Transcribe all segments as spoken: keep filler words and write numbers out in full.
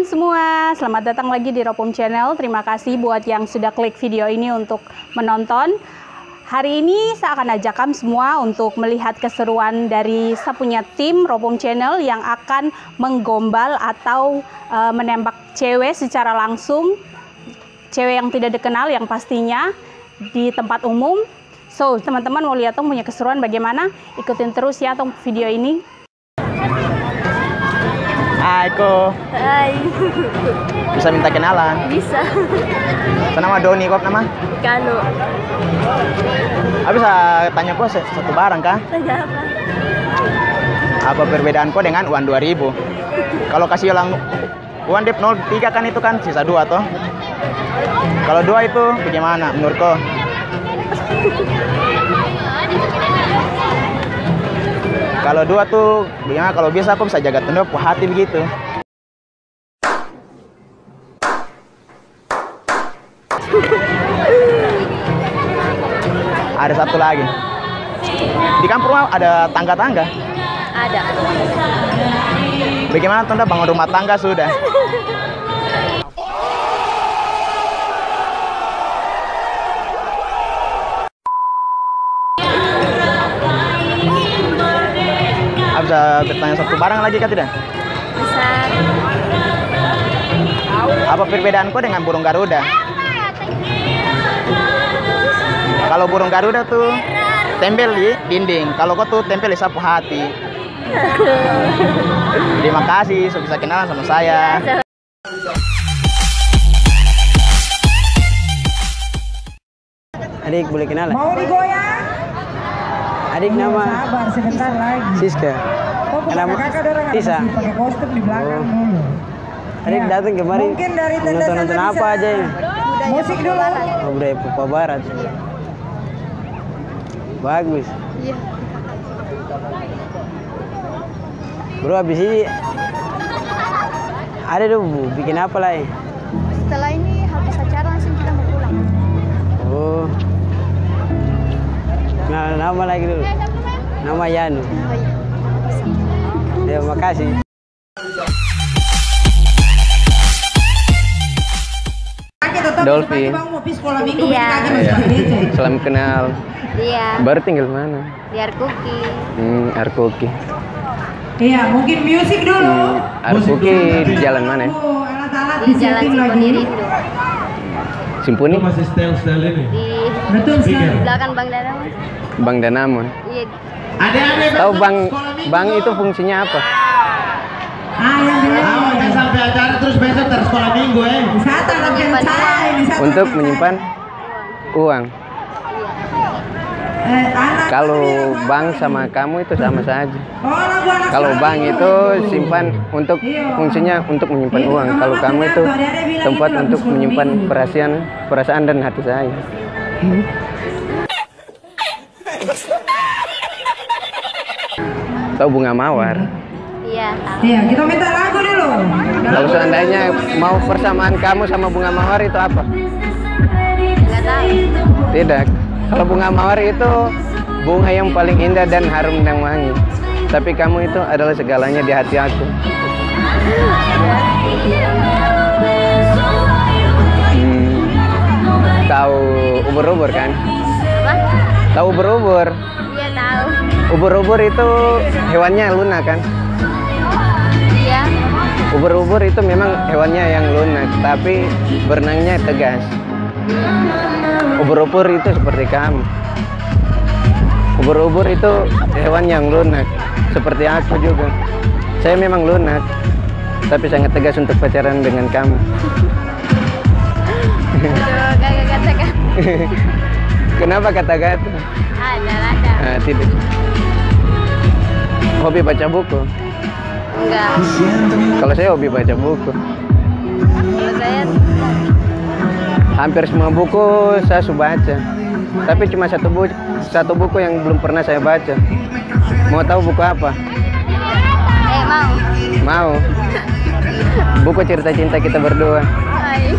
teman-teman semua, selamat datang lagi di Ropom Channel. Terima kasih buat yang sudah klik video ini untuk menonton. Hari ini saya akan ajak kamu semua untuk melihat keseruan dari saya punya tim Ropom Channel yang akan menggombal atau e, menembak cewek secara langsung. Cewek yang tidak dikenal yang pastinya di tempat umum. So, teman-teman mau lihat Tong punya keseruan bagaimana? Ikutin terus ya Tong video ini. Hai Ko. Hai. Bisa minta kenalan? Bisa. Saya nama Doni, kok nama? Kano. Aku bisa tanya kok satu barang kah? Tanya apa? Apa perbedaan kok dengan uang dua ribu? Kalau kasih ulang uang dep nol tiga kan itu kan sisa dua toh? Kalau dua itu bagaimana menurut kau? Kalau dua tuh bagaimana? Kalau biasa aku bisa jaga tenda puas hati begitu. Ada satu lagi. Di kampung rumah ada tangga-tangga? Ada. Bagaimana tenda bangun rumah tangga sudah? Bisa bertanya satu barang lagi kah tidak? Bisa. Apa perbedaanku dengan burung Garuda? Kalau burung Garuda tuh tempel di dinding, kalau kau tuh tempel di sapu hati. Terima kasih sudah bisa kenalan sama saya. Adik boleh kenalan? Mau digoyang? Adik nama Sabar sebentar lagi. Siska. Oh, bukan Nama kakak dorang ada Tisa. masih pakai kostum di belakang dulu. Adik Ya. datang kemarin. Mungkin dari tenda nonton nonton sana apa bisa aja ya? musik dulu. Oh, budaya Papua Barat. Bagus. Iya. Bro, habis ini ada tuh Bu, bikin apa lagi? Setelah ini habis acara langsung kita mau pulang. Oh. Nah, nama lagi dulu. Nama Yanu. Terima kasih. Dolphy. Iya. Salam kenal. Iya. Baru tinggal mana? Biar Kuki. Hmm, Arkoki. Iya, mungkin musik dulu. Hmm, Arkoki di jalan mana? Alat-alat Di Jalan disiapin Simponi lagi. Rindu. Simponi? Masih style-style ini. Di Betul sekali. belakang Bang Danamon. Bang Danamon. Iya. Adik-adik Tahu Bang Bang itu fungsinya apa? Ah, yang bilang. Awas sampai acara terus besok terus sekolah minggu eh. Wisata rakyat saya, wisata Untuk rakyat menyimpan uang. saya. Eh, anak Kalau bilang, bank sama kamu itu sama saja. oh, lagu anak Kalau saya bank itu gitu. simpan untuk fungsinya untuk menyimpan uang. Kalau kamu itu tempat untuk menyimpan perasaan perasaan dan hati saya. Tahu bunga mawar? Iya, tahu. Iya, kita minta lagu dulu. Kalau seandainya mau persamaan kamu sama bunga mawar itu apa? Enggak tahu. Tidak. Kalau bunga mawar itu bunga yang paling indah dan harum dan wangi. Tapi kamu itu adalah segalanya di hati aku. Hmm, tahu ubur-ubur kan? Apa? Tahu ubur-ubur? Iya, tahu. Ubur-ubur itu hewannya lunak kan? Iya. Ubur-ubur itu memang hewannya yang lunak, tapi berenangnya tegas. Ubur-ubur itu seperti kamu. Ubur-ubur itu hewan yang lunak, seperti aku juga. Saya memang lunak, tapi sangat tegas untuk pacaran dengan kamu. Aduh, kagak katakan. Kenapa kata-kata? Ada, ada. Nah, tidak. Hobi baca buku? Enggak. Kalau saya hobi baca buku. Kalau saya Hampir semua buku saya sudah baca. Tapi cuma satu buku, satu buku yang belum pernah saya baca. Mau tahu buku apa? eh mau. Mau. Buku cerita cinta kita berdua. Hai.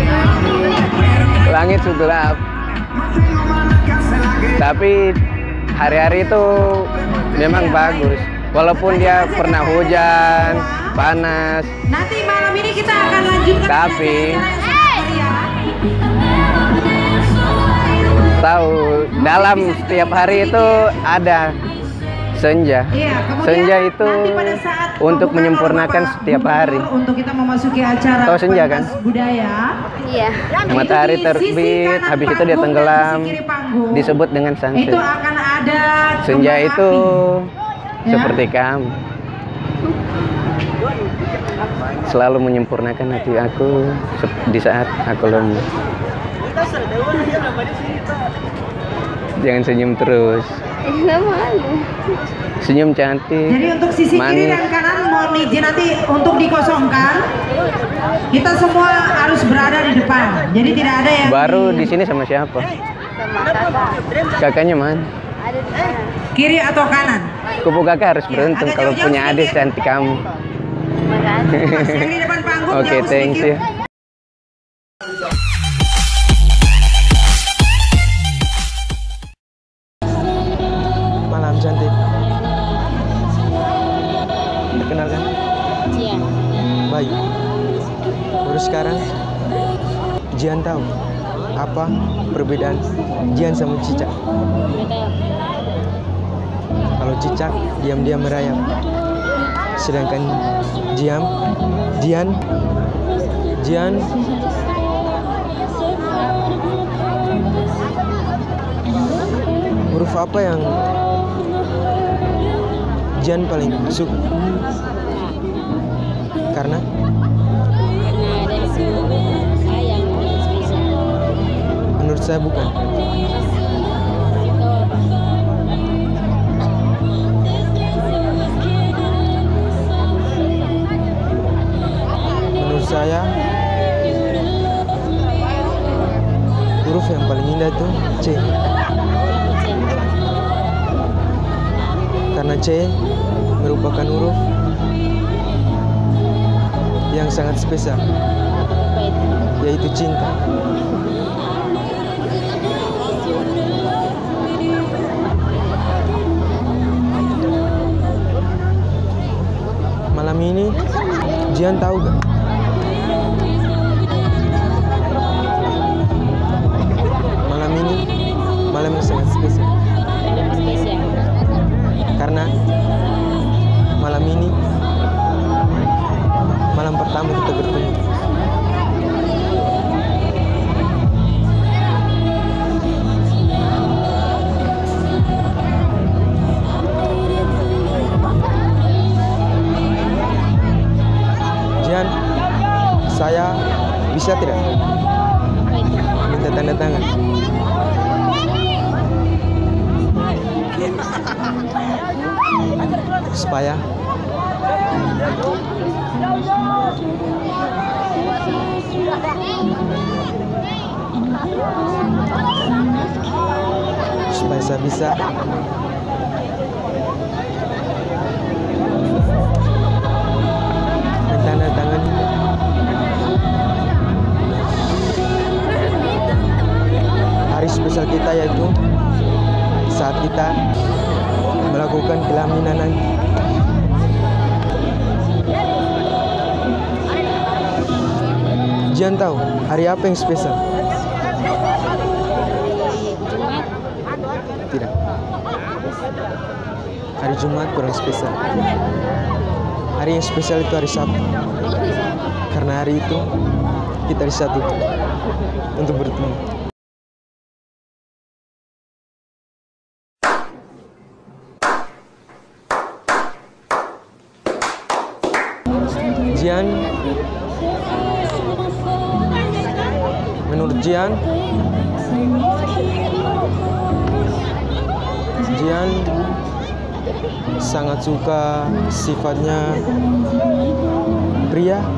Langit sudah gelap. Tapi hari-hari itu memang bagus. Walaupun dia pernah hujan, panas. Nanti malam ini kita akan lanjutkan. Tapi tahu dalam setiap hari itu ada senja. Iya, kemudian Senja itu nanti pada saat untuk pembukaan menyempurnakan Bapak setiap hari. Gubernur untuk kita memasuki acara Tahu senja kan? pentas budaya. Iya. Matahari Itu di sisi terbit, kanan habis itu dia panggung dan tenggelam, sisi kiri panggung. disebut dengan sunset. Itu akan ada Senja kembang itu api. Ya. seperti kamu, selalu menyempurnakan hati aku sep- di saat aku lemah. Jangan senyum terus. Enggak malu. Senyum cantik. Jadi untuk sisi kiri manis. dan kanan mohon izin nanti untuk dikosongkan. Kita semua harus berada di depan. Jadi tidak ada yang Baru di sini sama siapa? Sama kakak. Kakaknya mana? Ada di sana. kiri atau kanan. Kupu kakak harus beruntung agak kalau jauh-jauh punya adik sedikit. cantik kamu. Makasih. Mas yang di depan panggung Oke, jauh thanks sedikit. ya. Malam cantik. Perkenalkan, Iya. Bayu. Baru sekarang, Jian tahu apa perbedaan Jian sama Cicak. Kalau Cicak diam-diam merayap, sedangkan Jian, Jian, Jian huruf apa yang Jian paling suka? Karena Karena dari semua sayang dan spesial. menurut saya bukan. Kau apa? Menurut saya huruf yang paling indah itu C. Karena C merupakan huruf yang sangat spesial, Apa itu? yaitu cinta. Malam ini Jian tahu gak? Malam ini malam yang sangat spesial. Kenapa spesial? Karena malam ini malam pertama kita bertemu. Jian, saya bisa tidak Apa itu? minta tanda tangan? Supaya supaya saya bisa menandatangani hari spesial kita, yaitu saat kita melakukan kelaminan nanti. Jian tahu hari apa yang spesial? Jumat. Tidak. Hari Jumat kurang spesial. Hari yang spesial itu hari Sabtu. Kenapa bisa? Karena hari itu kita disatukan untuk bertemu. Jian, menurut Jian, Jian sangat suka sifatnya pria.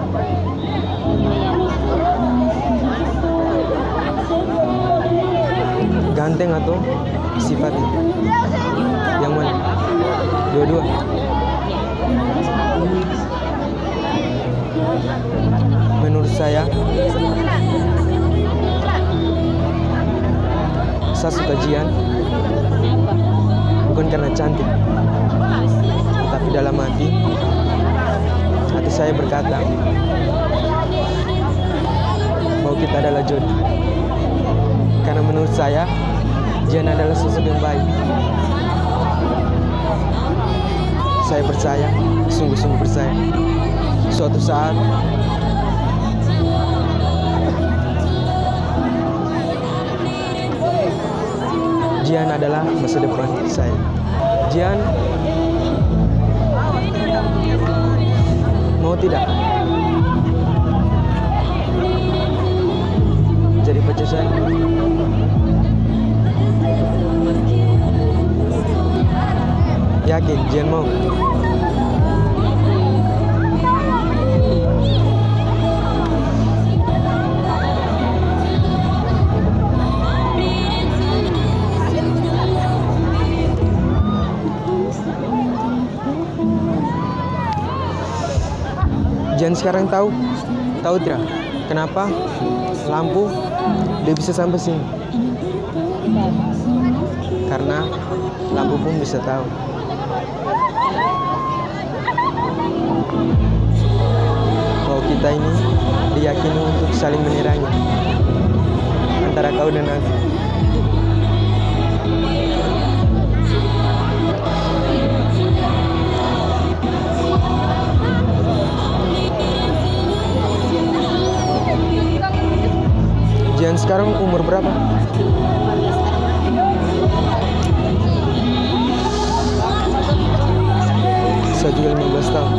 Ganteng atau sifatnya? Yang mana? Dua-dua. Menurut saya, saya suka Jian Kenapa? bukan karena cantik, tapi dalam hati, hati saya berkata bahwa kita adalah jodoh. Karena menurut saya, Jian adalah sosok yang baik. Saya percaya, sungguh-sungguh percaya, suatu saat Jian adalah masa depan saya. Jian mau tidak jadi pacar saya? Yakin Jian mau? Jian sekarang tahu, tahu tidak kenapa lampu dia bisa sampai sini? Karena lampu pun bisa tahu. Bahwa kita ini diyakini untuk saling menyerang antara kau dan aku. Jian sekarang umur berapa? Saya juga lima belas tahun.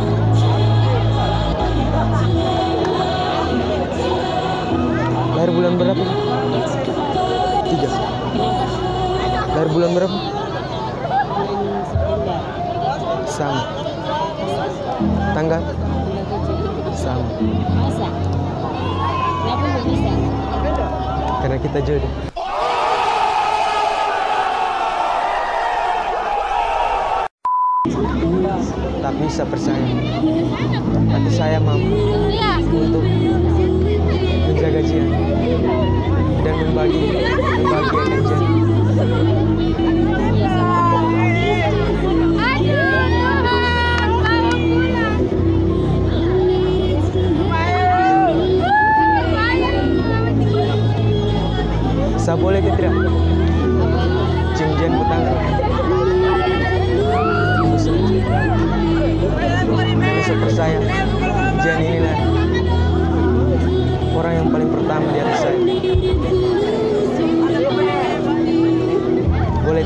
Lahir bulan berapa? Tiga. Lahir bulan berapa? Sama. Tanggal? Sama. Karena kita jodoh. Tapi saya percaya, hati saya mampu untuk menjaga Jian dan membagi membahagiakan Jian. Saya boleh ke tidak? Cium Jian ke tangan. Karena saya percaya Jian inilah orang yang paling pertama di hati saya. Boleh?